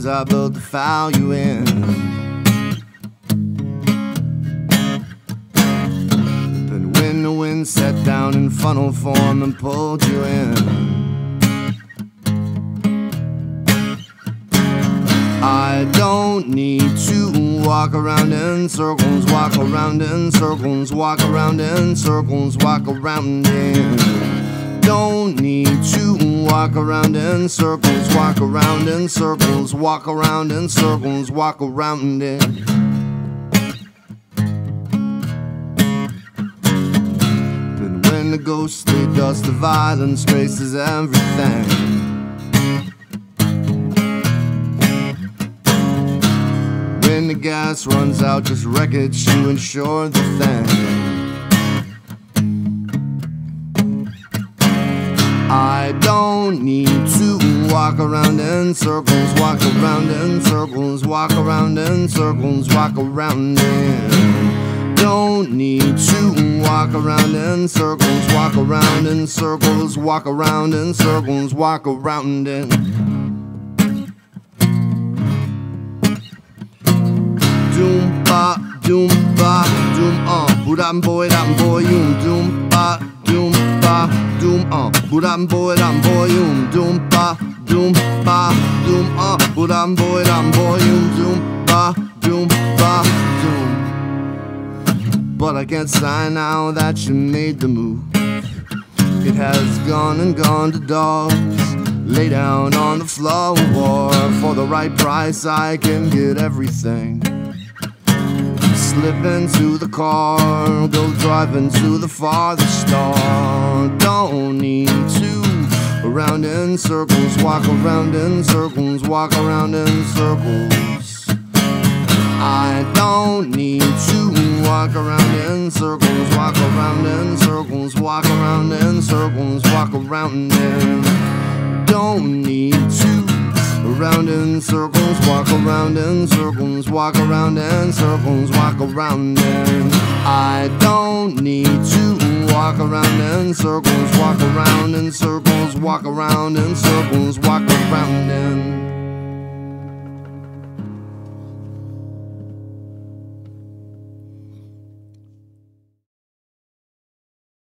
ones I built the value in. But when the wind set down in funnel form and pulled you in, I don't need to walk around in circles, walk around in circles, walk around in circles, walk around in. Don't need to walk around in circles, walk around in circles, walk around in circles, walk around in. But when the ghostly dust of violence traces everything, when the gas runs out, just wreckage to ensure the thing. I don't need to walk around in circles, walk around in circles, walk around in circles, walk around in. Don't need to walk around in circles, walk around in circles, walk around in circles, walk around in. Doom ba, doom ba, doom budam boy, yum, doom ba, doom ba, doom budam boy, yum, doom ba, doom ba, doom budam boy, yum, doom ba, doom ba, doom. But I can't sign now that you made the move. It has gone and gone to dogs. Lay down on the floor. For the right price I can get everything. Slip into the car, go driving to the farthest star. Don't need to around in circles, walk around in circles, walk around in circles. I don't need to walk around in circles, walk around in circles, walk around in circles, walk around in. Don't need to around in circles, walk around in circles, walk around in circles, walk around in. I don't need to walk around in circles, walk around in circles, walk around in circles, walk around in.